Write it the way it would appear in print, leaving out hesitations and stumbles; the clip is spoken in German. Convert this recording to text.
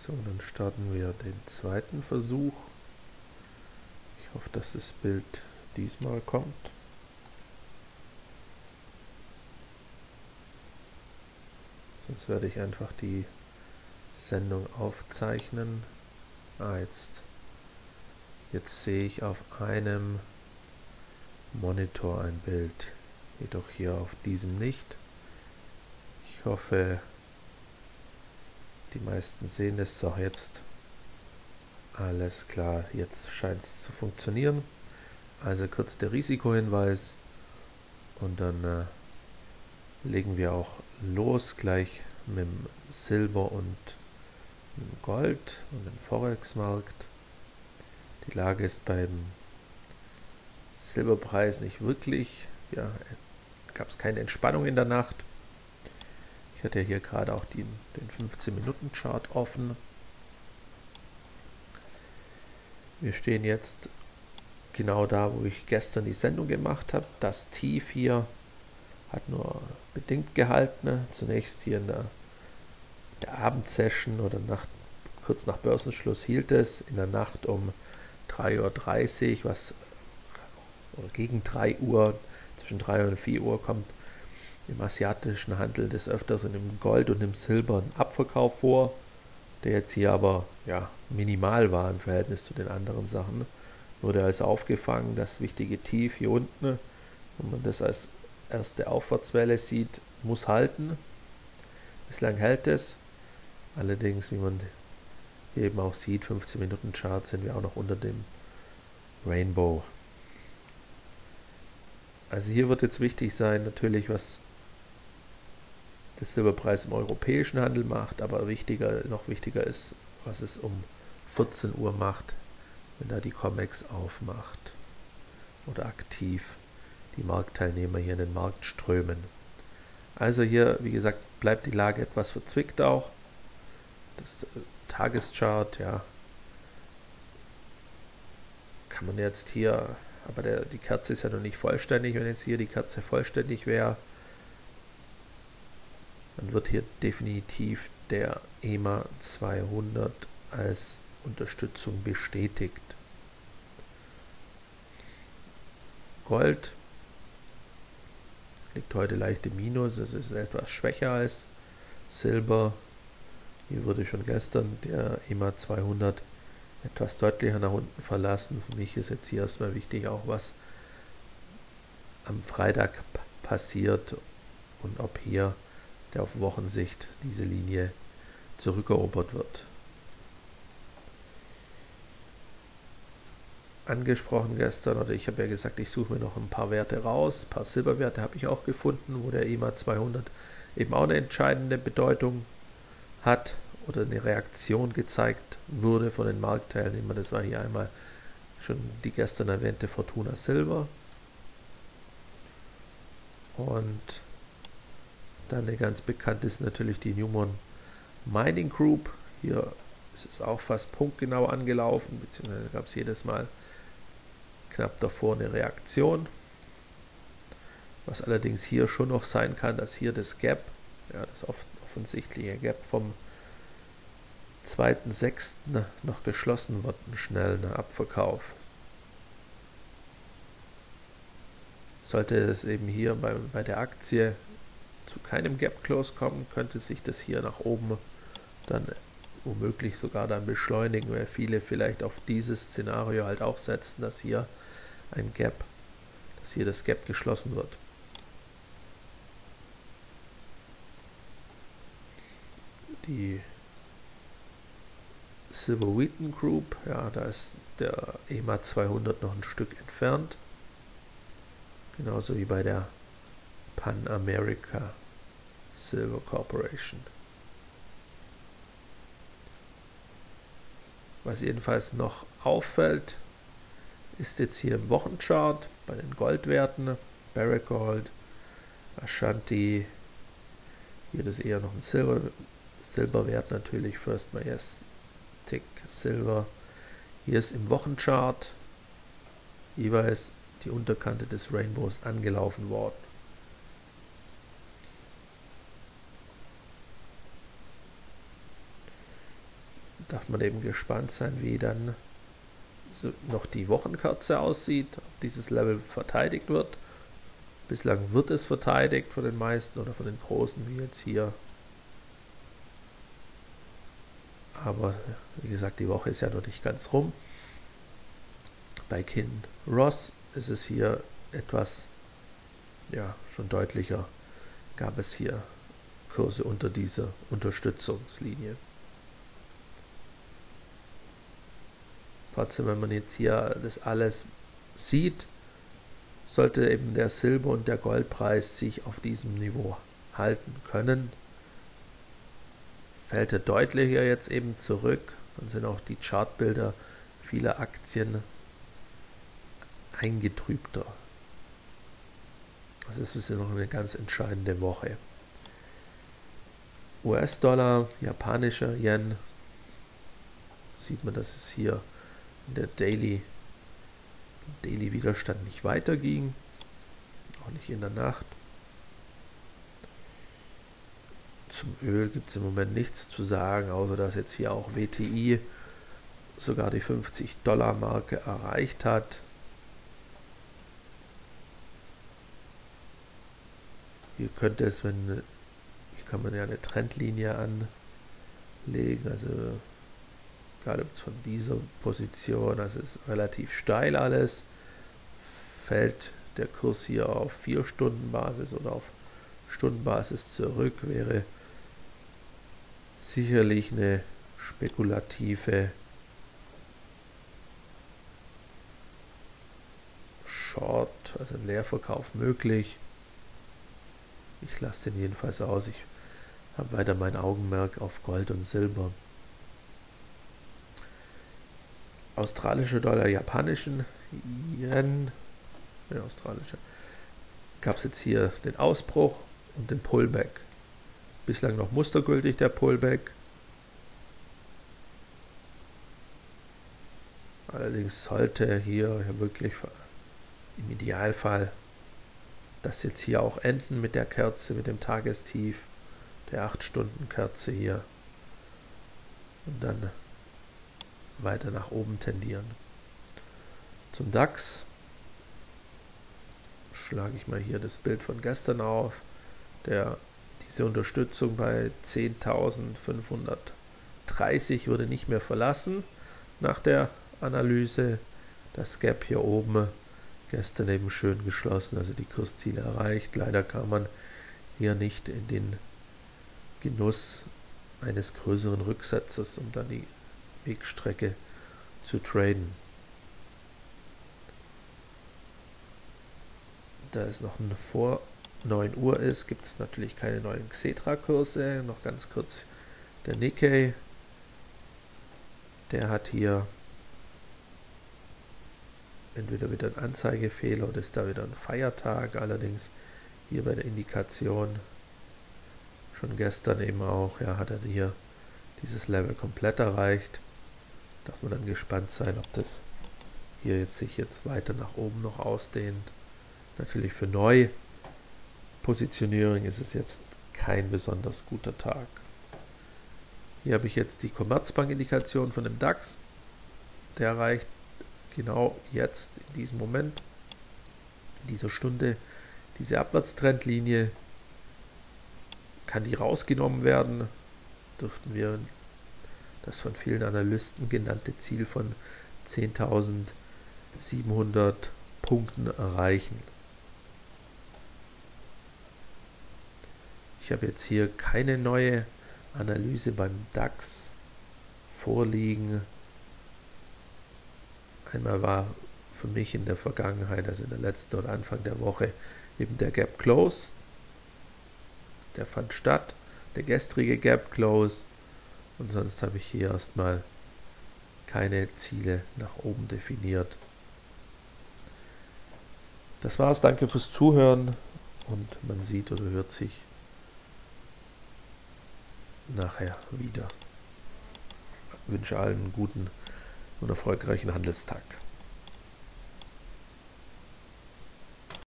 So, dann starten wir den zweiten Versuch. Ich hoffe, dass das Bild diesmal kommt. Sonst werde ich einfach die Sendung aufzeichnen. Jetzt sehe ich auf einem Monitor ein Bild, jedoch hier auf diesem nicht. Ich hoffe, die meisten sehen es. So, jetzt alles klar, jetzt scheint es zu funktionieren. Also kurz der Risikohinweis und dann legen wir auch los gleich mit dem Silber und dem Gold und dem Forex-Markt. Die Lage ist beim Silberpreis nicht wirklich, ja, gab es keine Entspannung in der Nacht. Ich hatte hier gerade auch den 15-Minuten-Chart offen. Wir stehen jetzt genau da, wo ich gestern die Sendung gemacht habe. Das Tief hier hat nur bedingt gehalten. Zunächst hier in der Abendsession oder kurz nach Börsenschluss hielt es. In der Nacht um 3:30 Uhr, oder gegen 3 Uhr, zwischen 3 und 4 Uhr kommt im asiatischen Handel des Öfteren im Gold und im Silber ein Abverkauf vor, der jetzt hier aber ja, minimal war im Verhältnis zu den anderen Sachen. Wurde also aufgefangen, das wichtige Tief hier unten, wenn man das als erste Aufwärtswelle sieht, muss halten. Bislang hält es. Allerdings, wie man hier eben auch sieht, 15-Minuten-Chart sind wir auch noch unter dem Rainbow. Also hier wird jetzt wichtig sein, natürlich, was der Silberpreis im europäischen Handel macht, aber noch wichtiger ist, was es um 14 Uhr macht, wenn da die COMEX aufmacht oder aktiv die Marktteilnehmer hier in den Markt strömen. Also hier, wie gesagt, bleibt die Lage etwas verzwickt auch. Das Tageschart, ja, kann man jetzt hier, aber die Kerze ist ja noch nicht vollständig. Wenn jetzt hier die Kerze vollständig wäre, dann wird hier definitiv der EMA 200 als Unterstützung bestätigt. Gold liegt heute leicht im Minus, es ist etwas schwächer als Silber. Hier wurde schon gestern der EMA 200 etwas deutlicher nach unten verlassen. Für mich ist jetzt hier erstmal wichtig auch, was am Freitag passiert und ob hier der auf Wochensicht diese Linie zurückerobert wird. Angesprochen gestern, oder ich habe ja gesagt, ich suche mir noch ein paar Werte raus, ein paar Silberwerte habe ich auch gefunden, wo der EMA 200 eben auch eine entscheidende Bedeutung hat oder eine Reaktion gezeigt wurde von den Marktteilnehmern. Das war hier einmal schon die gestern erwähnte Fortuna Silver und dann eine ganz bekannte ist natürlich die Newmont Mining Group. Hier ist es auch fast punktgenau angelaufen, beziehungsweise gab es jedes Mal knapp davor eine Reaktion. Was allerdings hier schon noch sein kann, dass hier das Gap, ja, das offensichtliche Gap vom 2.6. noch geschlossen wird, einen schnellen Abverkauf. Sollte es eben hier bei der Aktie zu keinem Gap Close kommen, könnte sich das hier nach oben dann womöglich sogar dann beschleunigen, weil viele vielleicht auf dieses Szenario halt auch setzen, dass hier das Gap geschlossen wird. Die Silver Wheaton Group, ja, da ist der EMA 200 noch ein Stück entfernt. Genauso wie bei der Pan America Silver Corporation. Was jedenfalls noch auffällt, ist jetzt hier im Wochenchart bei den Goldwerten, Barrick Gold, Ashanti, hier das eher noch ein Silberwert natürlich, First Majestic Silver. Hier ist im Wochenchart jeweils die Unterkante des Rainbows angelaufen worden. darf man eben gespannt sein, wie dann noch die Wochenkerze aussieht, ob dieses Level verteidigt wird. Bislang wird es verteidigt von den meisten oder von den Großen, wie jetzt hier. Aber wie gesagt, die Woche ist ja noch nicht ganz rum. Bei Kinross ist es hier etwas, ja, schon deutlicher, gab es hier Kurse unter dieser Unterstützungslinie. Trotzdem, wenn man jetzt hier das alles sieht, sollte eben der Silber- und der Goldpreis sich auf diesem Niveau halten können. Fällt er deutlicher jetzt eben zurück, dann sind auch die Chartbilder vieler Aktien eingetrübter. Also es ist noch eine ganz entscheidende Woche. US-Dollar, japanischer Yen, sieht man, dass es hier in der Daily-Widerstand nicht weiterging, auch nicht in der Nacht. Zum Öl gibt es im Moment nichts zu sagen, außer dass jetzt hier auch WTI sogar die 50-Dollar-Marke erreicht hat. Hier könnte es, hier kann man ja eine Trendlinie anlegen, also gerade von dieser Position, also es ist relativ steil alles, fällt der Kurs hier auf 4-Stunden-Basis oder auf Stundenbasis zurück, wäre sicherlich eine spekulative Short, also ein Leerverkauf möglich. Ich lasse den jedenfalls aus. Ich habe weiter mein Augenmerk auf Gold und Silber. Australischer Dollar, japanischen Yen, australischer, gab es jetzt hier den Ausbruch und den Pullback. Bislang noch mustergültig der Pullback. Allerdings sollte hier wirklich im Idealfall das jetzt hier auch enden mit der Kerze, mit dem Tagestief, der 8-Stunden-Kerze hier und dann weiter nach oben tendieren. Zum DAX schlage ich mal hier das Bild von gestern auf, der diese Unterstützung bei 10.530 wurde nicht mehr verlassen nach der Analyse. Das Gap hier oben gestern eben schön geschlossen, also die Kursziele erreicht. Leider kam man hier nicht in den Genuss eines größeren Rücksetzers, um dann die Wegstrecke zu traden. Da es noch vor 9 Uhr ist, gibt es natürlich keine neuen Xetra-Kurse. Noch ganz kurz der Nikkei. Der hat hier entweder wieder ein Anzeigefehler oder ist da wieder ein Feiertag. Allerdings hier bei der Indikation schon gestern eben auch, ja, hat er hier dieses Level komplett erreicht. Darf man dann gespannt sein, ob das hier jetzt sich jetzt weiter nach oben noch ausdehnt. Natürlich für Neupositionierung ist es jetzt kein besonders guter Tag. Hier habe ich jetzt die Commerzbank-Indikation von dem DAX. Der erreicht genau jetzt, in diesem Moment, in dieser Stunde, diese Abwärtstrendlinie. Kann die rausgenommen werden, dürften wir das von vielen Analysten genannte Ziel von 10.700 Punkten erreichen. Ich habe jetzt hier keine neue Analyse beim DAX vorliegen. Einmal war für mich in der Vergangenheit, also in der letzten oder Anfang der Woche, eben der Gap Close. Der fand statt, der gestrige Gap Close. Und sonst habe ich hier erstmal keine Ziele nach oben definiert. Das war's, danke fürs Zuhören und man sieht oder hört sich nachher wieder. Ich wünsche allen einen guten und erfolgreichen Handelstag.